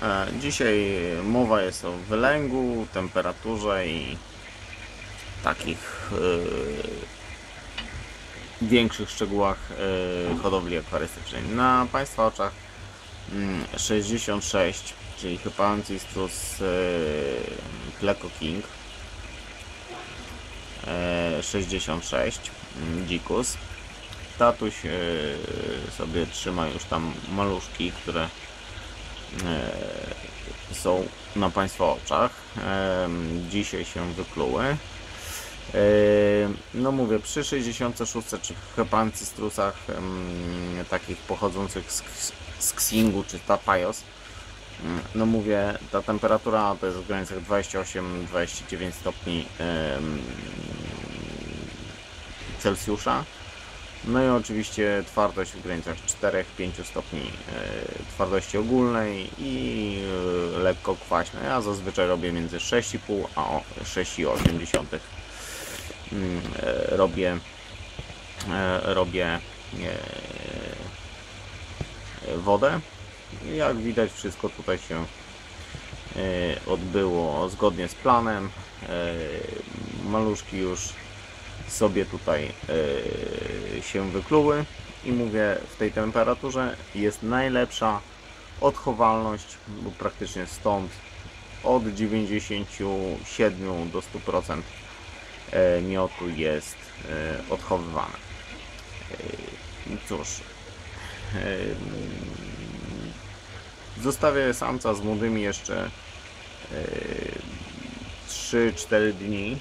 Dzisiaj mowa jest o wylęgu, temperaturze i takich większych szczegółach hodowli akwarystycznej. Na Państwa oczach 66, czyli Hypanthistris Pleco King 66 dzikus. Tatuś sobie trzyma już tam maluszki, które są na Państwa oczach. Dzisiaj się wykluły. No mówię, przy 66 czy Hypanthistrusach takich pochodzących z Xingu czy Tapajos, no mówię, ta temperatura to jest w granicach 28-29 stopni Celsjusza. No i oczywiście twardość w granicach 4-5 stopni twardości ogólnej i lekko kwaśna. Ja zazwyczaj robię między 6,5 a 6,8 robię wodę. Jak widać, wszystko tutaj się odbyło zgodnie z planem. Maluszki już sobie tutaj się wykluły i mówię, w tej temperaturze jest najlepsza odchowalność, bo praktycznie stąd od 97 do 100% miotu jest odchowywane. Cóż, zostawię samca z młodymi jeszcze 3-4 dni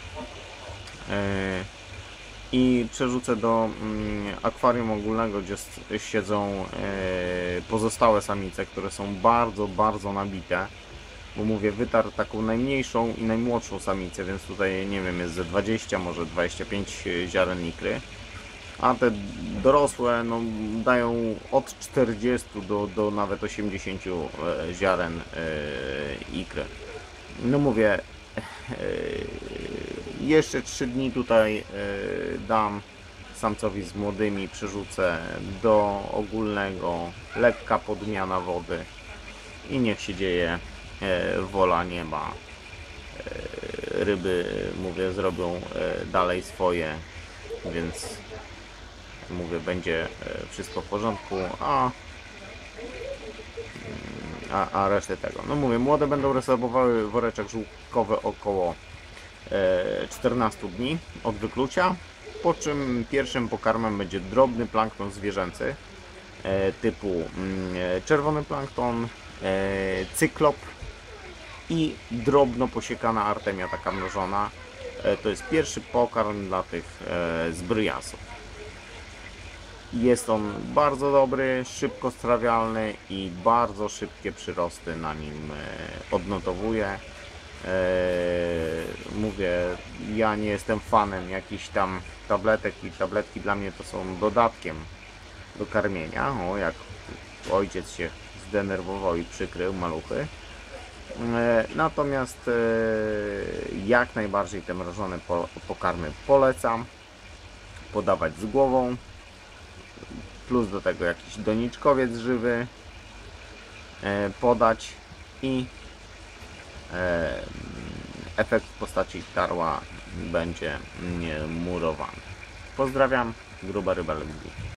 i przerzucę do akwarium ogólnego, gdzie siedzą pozostałe samice, które są bardzo nabite, bo mówię, wytarł taką najmniejszą i najmłodszą samicę, więc tutaj nie wiem, jest ze 20, może 25 ziaren ikry, a te dorosłe no, dają od 40 do nawet 80 ziaren ikry. No mówię, jeszcze 3 dni tutaj dam samcowi z młodymi, przerzucę do ogólnego, lekka podmiana wody i niech się dzieje wola nieba. Ryby, mówię, zrobią dalej swoje, więc mówię, będzie wszystko w porządku, a resztę tego. No mówię, młode będą rezerwowały woreczek żółtkowy około 14 dni od wyklucia, po czym pierwszym pokarmem będzie drobny plankton zwierzęcy typu czerwony plankton, cyklop i drobno posiekana artemia taka mrożona. To jest pierwszy pokarm dla tych zbryjasów. Jest on bardzo dobry, szybko strawialny i bardzo szybkie przyrosty na nim odnotowuje. Mówię, ja nie jestem fanem jakichś tam tabletek i tabletki dla mnie to są dodatkiem do karmienia. O, jak ojciec się zdenerwował i przykrył maluchy. Natomiast jak najbardziej te mrożone pokarmy polecam podawać z głową, plus do tego jakiś doniczkowiec żywy podać i efekt w postaci tarła będzie murowany. Pozdrawiam, gruba ryba lubi.